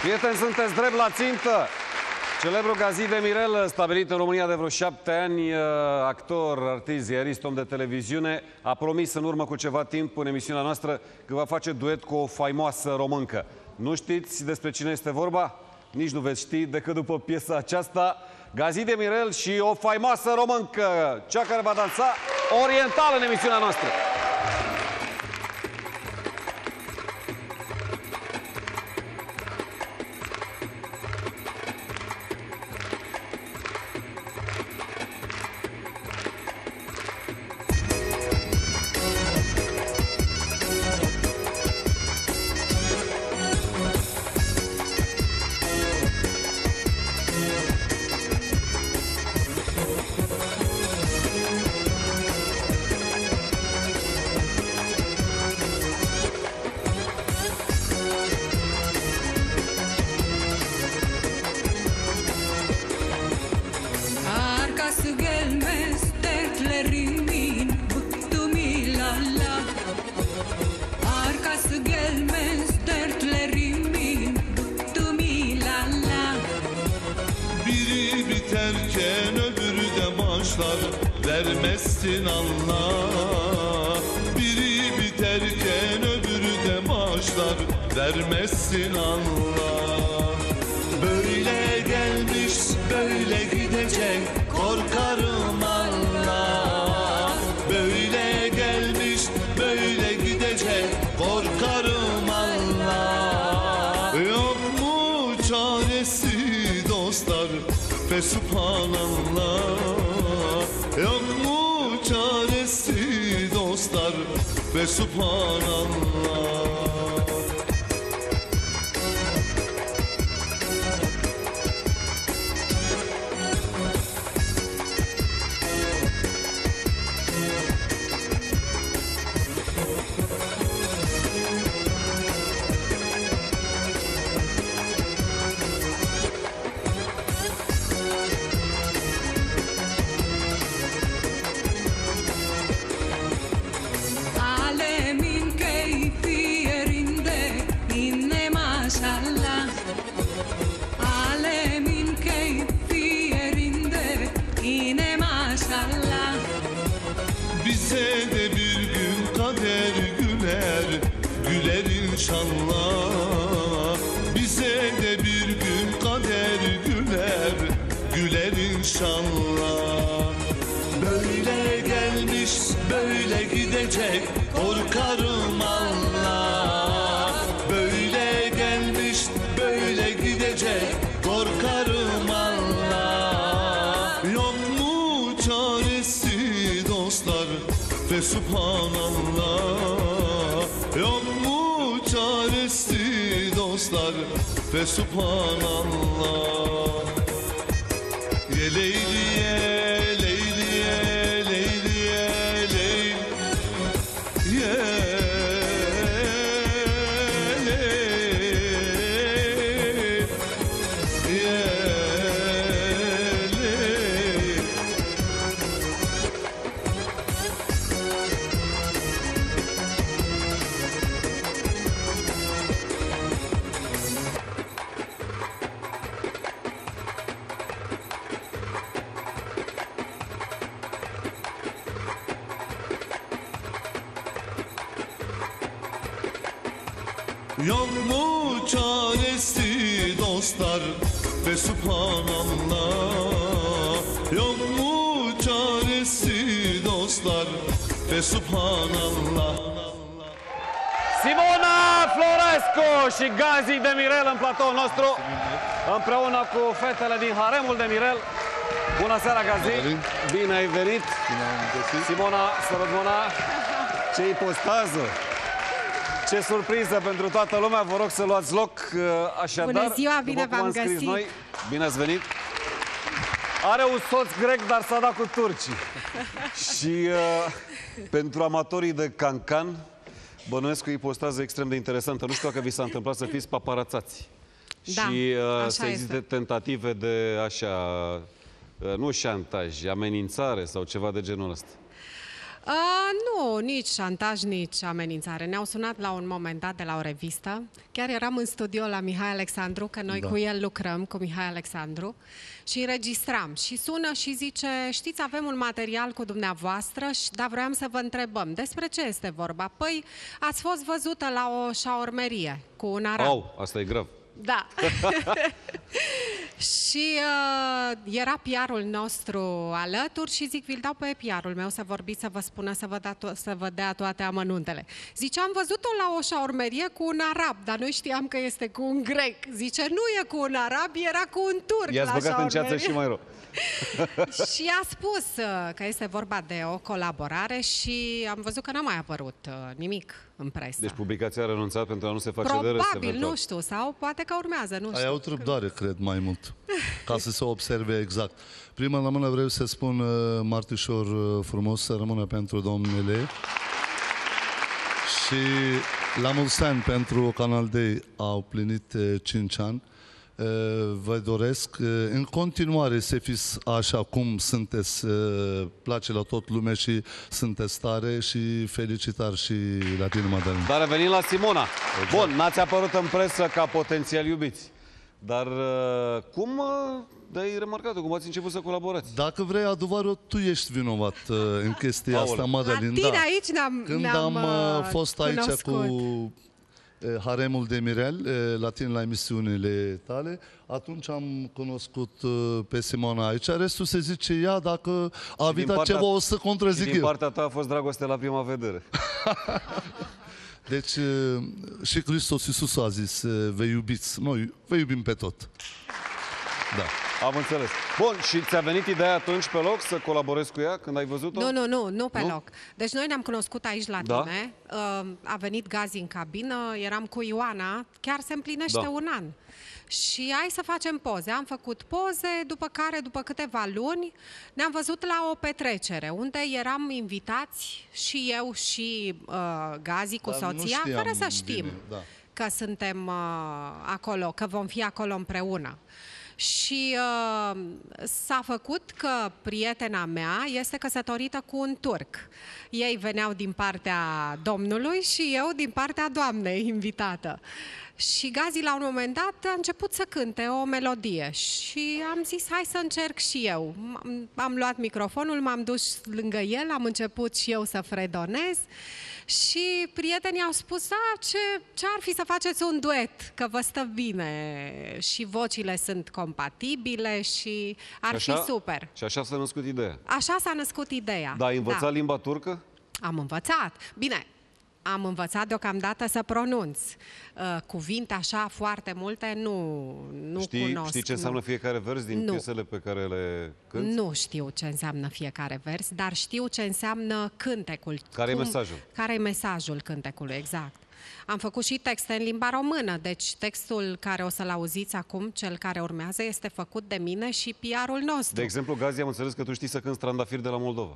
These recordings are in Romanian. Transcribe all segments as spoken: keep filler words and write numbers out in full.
Prieteni, sunteți drept la țintă. Celebrul Gazi Demirel, stabilit în România de vreo șapte ani, actor, artist, ziarist, om de televiziune, a promis în urmă cu ceva timp în emisiunea noastră că va face duet cu o faimoasă româncă. Nu știți despre cine este vorba? Nici nu veți ști decât după piesa aceasta. Gazi Demirel și o faimoasă româncă, cea care va dansa oriental în emisiunea noastră. Vermezsin Allah. Biri biterken öbürü de başlar, vermezsin Allah. Böyle gelmiş böyle gidecek, korkarım Allah. Böyle gelmiş böyle gidecek, korkarım Allah. Yok mu çaresi dostlar, Fesubhanallah. Yok mu çaresi dostlar, ve subhanallah. Bize de bir gün kader güler, güler inşallah. Bize de bir gün kader güler, güler inşallah. Böyle gelmiş böyle gidecek, korkarım Allah. Böyle gelmiş böyle gidecek, korkarım Allah. Yok mu çaresi dostlar, ve subhanallah. Yok mu çaresi dostlar, ve subhanallah. Ye Leyliye, Leyliye, Leyliye, Leyl. Ye Leyl, Ye Leyl. Yok mu çaresi dostlar, ve subhanallah. Yok mu çaresi dostlar, ve subhanallah. Simona Florescu și Gazi Demirel în platoul nostru, împreună cu fetele din haremul Demirel. Bună seara, Gazi! Bine ai venit! Simona, sărut mâna! Ce ipostază! Ce surpriză pentru toată lumea! Vă rog să luați loc așadar. Bună ziua, bine v-am găsit! Noi. Bine ați venit! Are un soț grec, dar s-a dat cu turcii. Și uh, pentru amatorii de cancan, bănuiesc că o ipostază extrem de interesantă. Nu știu dacă vi s-a întâmplat să fiți paparațați. Da, și uh, să existe este. tentative de așa, uh, nu șantaj, amenințare sau ceva de genul ăsta. Uh, nu, nici șantaj, nici amenințare. Ne-au sunat la un moment dat de la o revistă. Chiar eram în studio la Mihai Alexandru, că noi da. cu el lucrăm, cu Mihai Alexandru, și înregistram. Și sună și zice, știți, avem un material cu dumneavoastră, dar vreau să vă întrebăm, despre ce este vorba? Păi, ați fost văzută la o șaormerie cu un arab. Au, asta e grav. Da. Și uh, era P R-ul nostru alături și zic, vi-l dau pe P R-ul meu să vorbiți, să vă spună, să vă, da să vă dea toate amănuntele. Zice, am văzut-o la o șaormerie cu un arab, dar noi știam că este cu un grec. Zice, nu e cu un arab, era cu un turc. I-ați băgat în ceață și mai rău. Și a spus uh, că este vorba de o colaborare și am văzut că n-a mai apărut uh, nimic în presă. Deci publicația a renunțat pentru a nu se face Probabil, de râs. Probabil, nu știu, sau poate că urmează, nu știu. Ai avut răbdare, cred, mai mult, ca să se observe exact. Prima la mână vreau să spun, uh, Martișor uh, frumos, să rămână pentru domnele. Și la mulți ani pentru Canal Day au plinit uh, cinci ani. Uh, vă doresc uh, în continuare să fiți așa cum sunteți, uh, place la tot lumea și sunteți tare și felicitări și la tine, Madalina. Dar revenim la Simona. Exact. Bun, n-ați apărut în presă ca potențial iubiți. Dar uh, cum uh, de-ai remarcat-o? Cum ați început să colaborați? Dacă vrei adevărul, tu ești vinovat uh, în chestia asta, Madalina. La tine da. aici ne-am Când ne am uh, fost aici cunoscut. cu uh, Haremul de Mirel, uh, la tine la emisiunile tale, atunci am cunoscut uh, pe Simona aici. Restul se zice ea, dacă a avut ceva o să contrazic eu. Din partea ta a fost dragoste la prima vedere. Deci și Hristos Iisus a zis, vă iubiți, noi vă iubim pe tot. Da. Am înțeles. Bun, și ți-a venit ideea atunci pe loc să colaborezi cu ea când ai văzut-o? Nu, nu, nu, nu pe nu? loc. Deci noi ne-am cunoscut aici la da? tine, a venit Gazi în cabină, eram cu Ioana, chiar se împlinește da. un an. Și hai să facem poze. Am făcut poze, după care, după câteva luni, ne-am văzut la o petrecere, unde eram invitați și eu și uh, Gazi cu Dar soția, fără să știm bine, da. că suntem uh, acolo, că vom fi acolo împreună. Și uh, s-a făcut că prietena mea este căsătorită cu un turc. Ei veneau din partea domnului și eu din partea doamnei invitată. Și Gazi la un moment dat a început să cânte o melodie și am zis hai să încerc și eu. Am luat microfonul, m-am dus lângă el, am început și eu să fredonez și prietenii au spus, da, ce, ce ar fi să faceți un duet, că vă stă bine și vocile sunt compatibile și ar așa, fi super. Și așa s-a născut ideea. Așa s-a născut ideea. Da, ai învățat da. limba turcă? Am învățat. Bine, am învățat deocamdată să pronunț. Uh, cuvinte așa foarte multe nu, nu știi, cunosc. Știi ce înseamnă nu. fiecare vers din nu. piesele pe care le cânti? Nu știu ce înseamnă fiecare vers, dar știu ce înseamnă cântecul. Care cum, e mesajul? Care e mesajul cântecului, exact. Am făcut și texte în limba română, deci textul care o să-l auziți acum, cel care urmează, este făcut de mine și P R-ul nostru. De exemplu, Gazi, am înțeles că tu știi să cânti Trandafiri de la Moldova.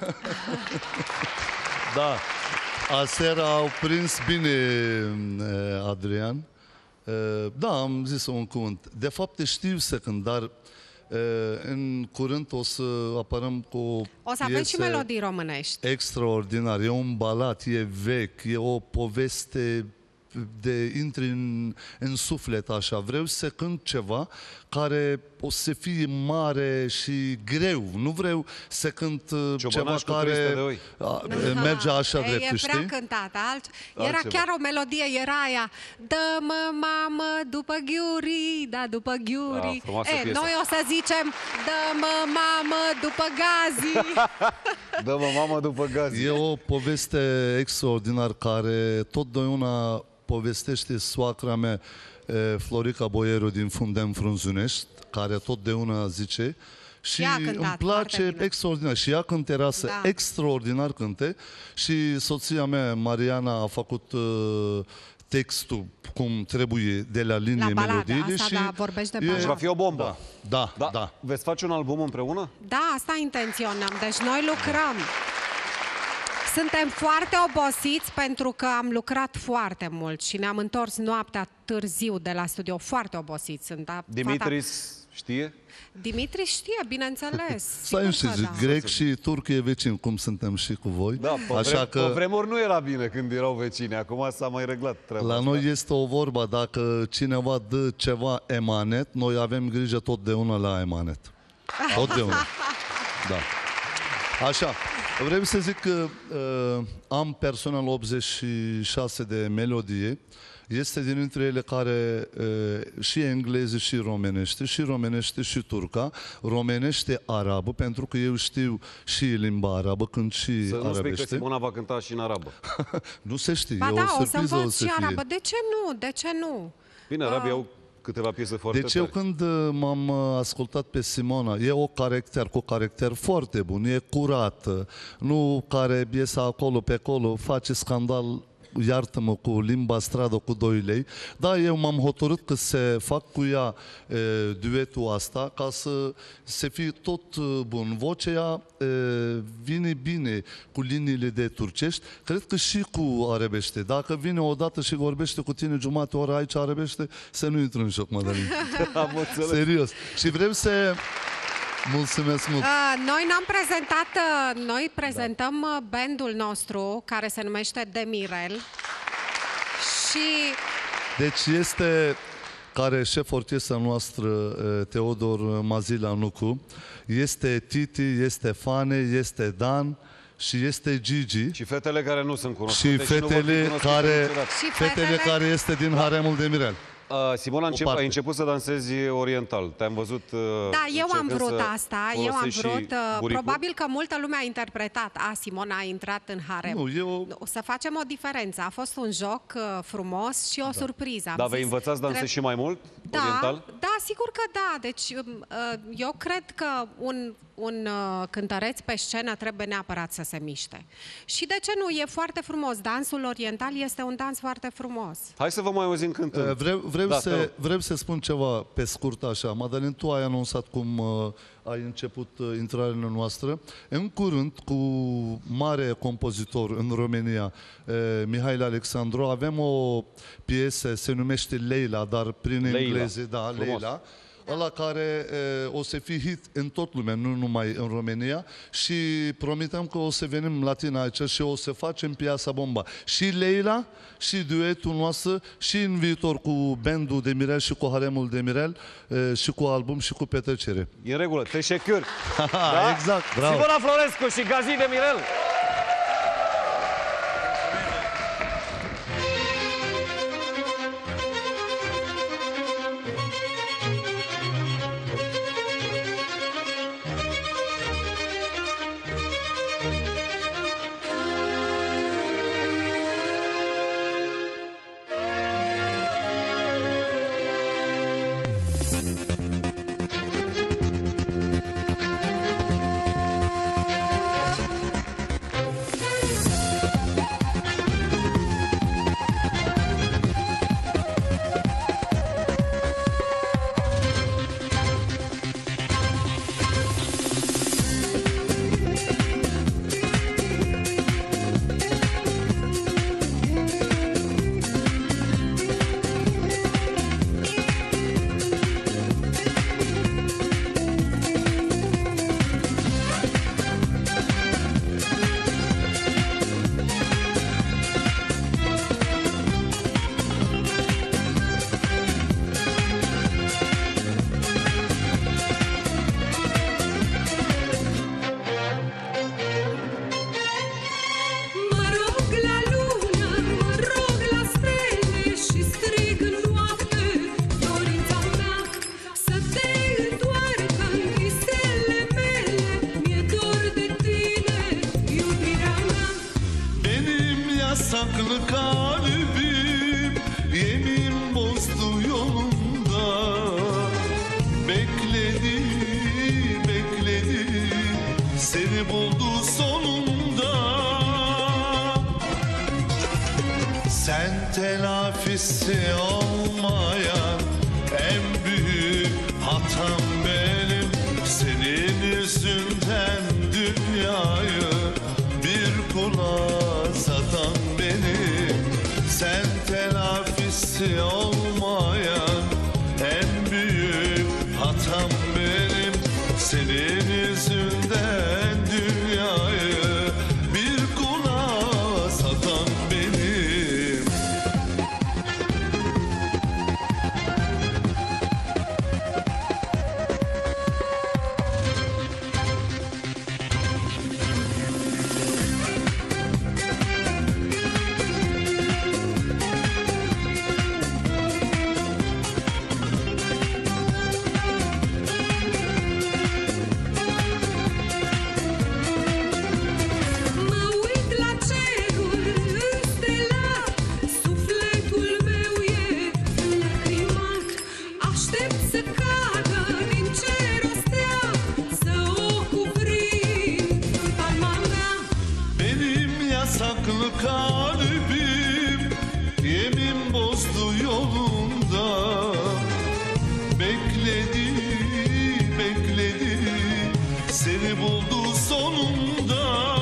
Da. Aseară au prins bine Adrian. Da, am zis un cuvânt. De fapt știu să cânt, dar în curând o să apărăm cu o să avem și melodii românești. Extraordinar. E un balat, e vechi, e o poveste de intri în, în suflet așa. Vreau să cânt ceva care o să fie mare și greu. Nu vreau să cânt Ciobănaș ceva care a, merge așa e, drept, e știi? prea cântat. Alt... Era Altceva. chiar o melodie, era aia dă-mă mamă după ghiuri, da, după ghiuri. Ah, e, noi o să zicem dă-mă mamă după Gazi. Dă-mă mamă după Gazi. E o poveste extraordinar care totdeauna povestește soacra mea, Florica Boieru din Fundem Frunzunești, care totdeauna zice și îmi place extraordinar. Și ea cântăreasă, da. Extraordinar cânte și soția mea, Mariana, a făcut uh, textul cum trebuie de la linie la melodiile asta, și da, vorbești de baladă. Și va fi o bombă. Da, da, da. da. Veți face un album împreună? Da, asta intenționăm. Deci noi lucrăm. Suntem foarte obosiți pentru că am lucrat foarte mult și ne-am întors noaptea târziu de la studio, foarte obosiți. Sunt a, Dimitris fata... știe? Dimitris știe, bineînțeles. Să nu știți, da. grec și turc e vecin, cum suntem și cu voi. Da, pe, Așa vrem, că pe vremuri nu era bine când erau vecini, acum s-a mai reglat treaba la asta. noi este o vorbă, dacă cineva dă ceva emanet, noi avem grijă totdeauna la emanet. Totdeauna. Da. Așa, vreau să zic că uh, am personal optzeci și șase de melodie. Este dintre ele care uh, și engleză și românește, și românește și turca, românește arabă, pentru că eu știu și limba arabă, când și Să nu spui că arabește. Simona va cânta și în arabă. Nu se știe, Ba e da, o o să surpriză o învăț să și fie. arabă. De ce nu? De ce nu? Bine, arabii au câteva piese foarte Deci eu tari. când uh, m-am uh, ascultat pe Simona, e o caracter, cu caracter foarte bun, e curată, nu care iese acolo pe acolo, face scandal, iartă-mă, cu limba stradă cu doi lei, dar eu m-am hotărât că se fac cu ea e, duetul asta ca să se fie tot e, bun. Vocea ea e, vine bine cu liniile de turcești, cred că și cu arabește. Dacă vine odată și vorbește cu tine jumătate oră aici arabește, să nu intră în șoc, Madalin. Am înțeles. Serios. Și vrem să... Mulțumesc mult! Uh, noi n-am prezentat, uh, noi prezentăm uh, bandul nostru care se numește Demirel și Deci este care șef orchestra noastră, Teodor Mazila Nucu, este Titi, este Fane, este Dan și este Gigi. Și fetele care nu sunt cunoscute Și fetele care, Și fetele fetele... care este din haremul de Mirel. Uh, Simona, încep, parte. ai început să dansezi oriental. Te-am văzut uh, Da, eu am încercând vrut să asta, eu am folosești și vrut, uh, buricul. probabil că multă lume a interpretat, a, Simona a intrat în harem. Nu, eu... O să facem o diferență, a fost un joc uh, frumos și o surpriză. Am Dar vei zis, învăța să dansezi trebuie- și mai mult Da, oriental? da, sigur că da. Deci um, uh, eu cred că un, un uh, cântăreț pe scenă trebuie neapărat să se miște. Și de ce nu? E foarte frumos. Dansul oriental este un dans foarte frumos. Hai să vă mai auzim cântând. Vreau, vreau, Da, te rog. să, vreau să spun ceva pe scurt așa. Madalin, tu ai anunțat cum uh, ai început uh, intrarea noastră. În curând, cu mare compozitor în România, uh, Mihail Alexandru, avem o piesă, se numește Leila, dar prin Leila. engleză, da, Frumos. Leila. Ăla care e, o să fie hit în tot lumea, nu numai în România, și promitem că o să venim la tine aici și o să facem piasa bomba. Și Leila, și duetul nostru, și în viitor cu bandul de Mirel și cu haremul de Mirel, e, și cu album și cu petrecere. E în regulă, teșecuri. Da? Exact, bravo! Simona Florescu și Gazi de Mirel. Mă rog la lună, mă rog la stele și strig în noapte dorința mea să te întoarcă în visele mele. Mi-e dor de tine, iubirea mea. Benim yasaklı kalbim yemin bozdu yolunda. Bekledi, bekledi, seni buldu sonunda. Sen telafisi olmayan en büyük hatam benim. Senin yüzünden dünyayı bir kula Senin yüzünden dünyayı bir kula satan benim. Mă uit la cerul înstelat, sufletul meu e lacrimat. Aștept să cadă din cer o stea, să o cuprind în palma mea. Benim yasaklı kalbim yemin bozdu yolunda. Bekledi, bekledi, seni buldu sonunda.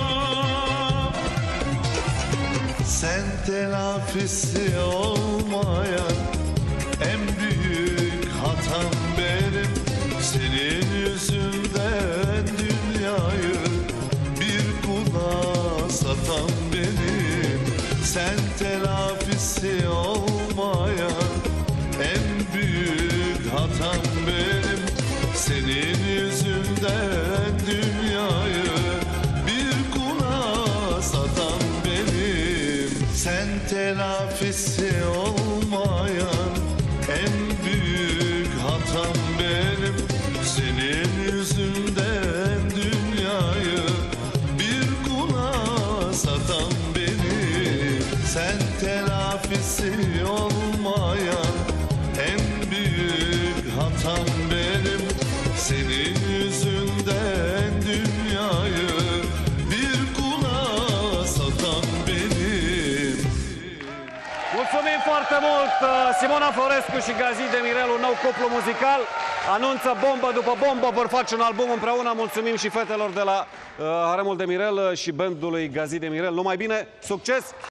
Sen telafisi olmayan en büyük hatam benim. Senin yüzünden dünyayı bir kula satan benim. Sen telafisi olmayan en büyük hatam benim. Senin yüzünden dünyayı bir kula satan benim. Sen telafisi olmayan en büyük hatam benim. Senin yüzünden dünyayı bir kula satan benim. Sen telafisi olmayan en büyük hatam benim. Senin yüzünden dünyayı bir kula satan benim. Mulțumim foarte mult! Simona Florescu și Gazi Demirel, un nou cuplu muzical, anunță bombă după bombă, vor face un album împreună. Mulțumim și fetelor de la uh, Haremul Demirel și bandului Gazi Demirel. Numai bine, succes!